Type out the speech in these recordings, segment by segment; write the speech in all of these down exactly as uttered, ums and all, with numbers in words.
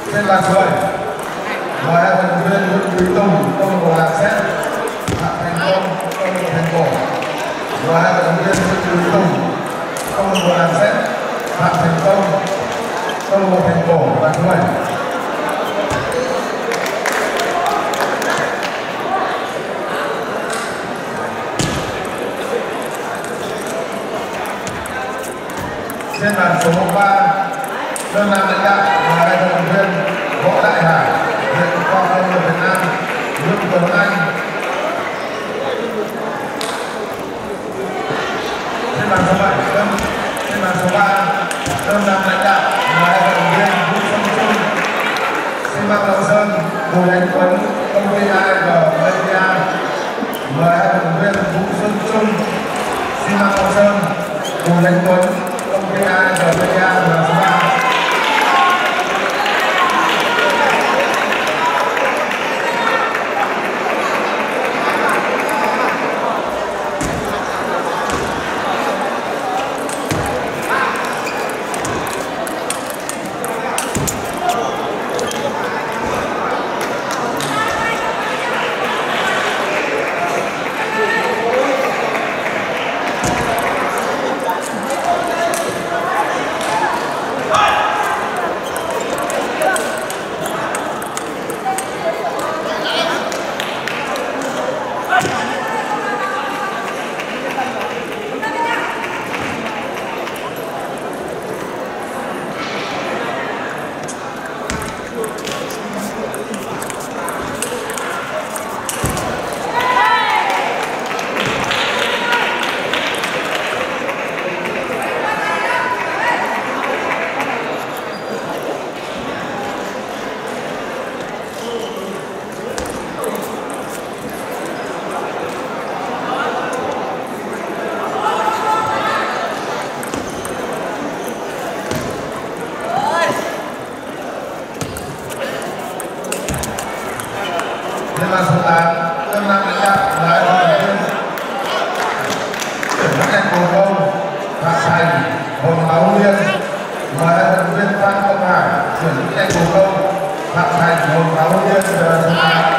Trên bàn số bảy, mời hai vận động viên Nguyễn Quý Tùng, câu lạc bộ Lạng Xét, Phạm Thành Công, câu lạc bộ Thành Cổ. Mời hai vận động viên Nguyễn Quý Tùng, câu lạc bộ Lạng Xét, Phạm Thành Công, câu lạc bộ Thành Cổ, bàn số bảy. Trên bàn số ba, đơn nam lãnh đạo và hai vận động viên Võ Đại Hải, hiện khoa công nghiệp Việt Nam, Nguyễn Tuấn Anh. Trên bàn số bảy, đơn trên bàn số ba, đơn nam lãnh đạo và hai vận động viên Vũ Xuân Trung, Sinh Mạc Lộc Sơn, Bùi Anh Tuấn, công ty a giê Media. Mời hai vận động viên Vũ Xuân Trung, Sinh Mạc Lộc Sơn, Bùi Anh Tuấn, công ty a giê Media là số ba. Trên bàn số tám, đơn nam lãnh đạo và hai vận động viên chuyển các cầu công Phạm Thành, Hồng Áo Liên. Mời hai vận động viên Phan Công Hải chuyển các cầu công Phạm Thành, Hồng Áo Liên về bàn số tám.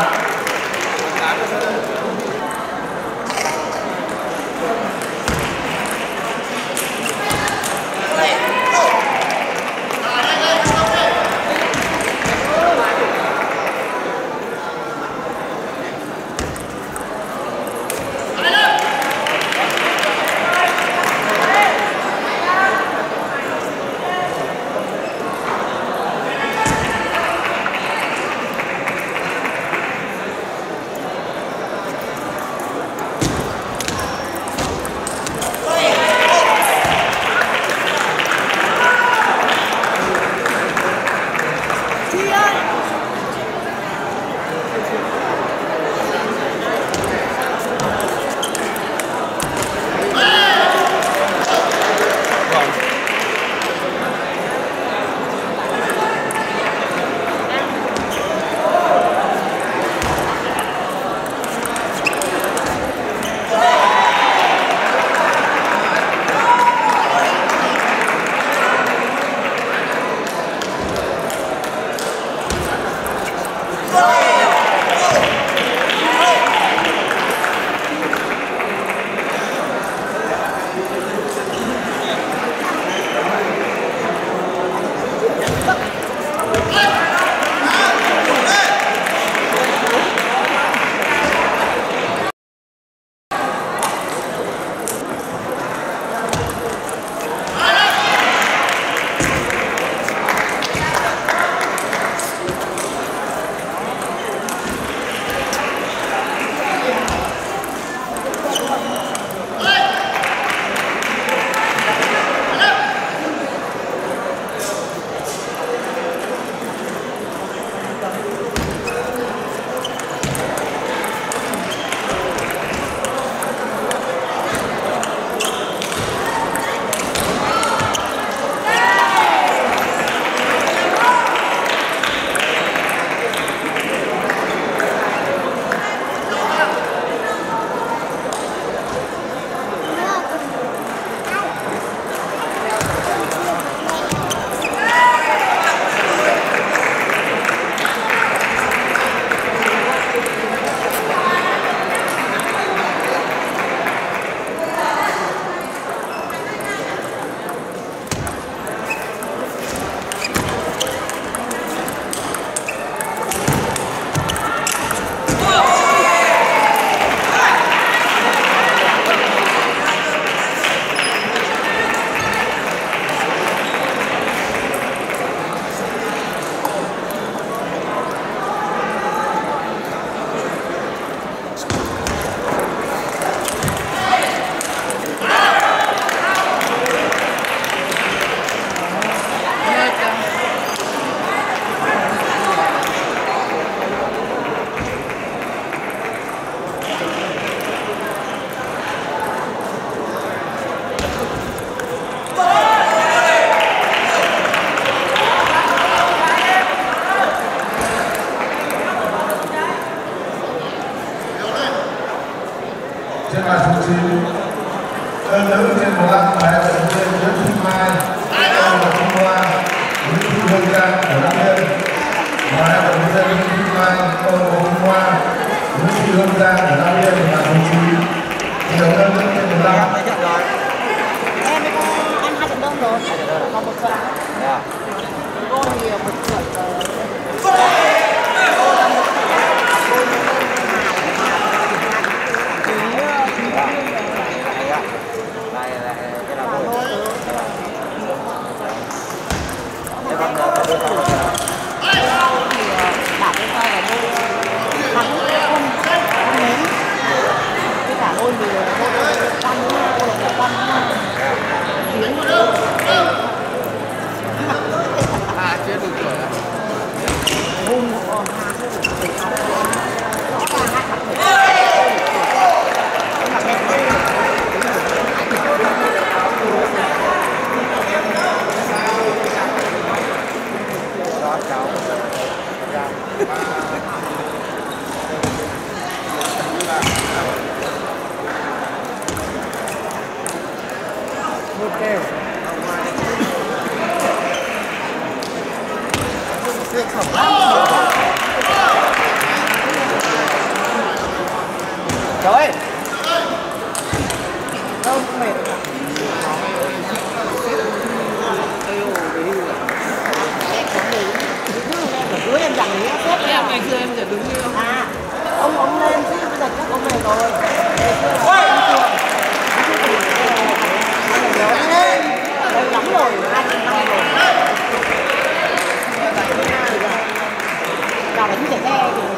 ba của Nam Yên và số chín thi đấu đơn trên mười lăm. Em mới có ăn hai trận đơn rồi, còn một trận. Cô thì một trận trời đâu mệt. Cuối em dặn nghĩa sếp em ngày xưa em sẽ đứng như không? À, ông ông lên chứ bây giờ chắc ông về rồi. Ngày xưa là đây lắm rồi, hai năm rồi. Là đánh trẻ xe thì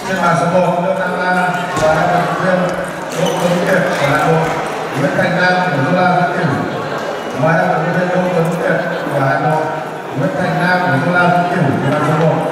trên bàn số một Lương Nam Lan và hai vận động viên Đỗ Tuấn Kiệt của Hà Nội, Nguyễn Thành Nam của Sơn La Vĩnh Cửu. Ngoài ra vận động viên Đỗ Tuấn Kiệt của Hà Nội, Nguyễn Thành Nam của Sơn La Vĩnh Cửu trên bàn số một.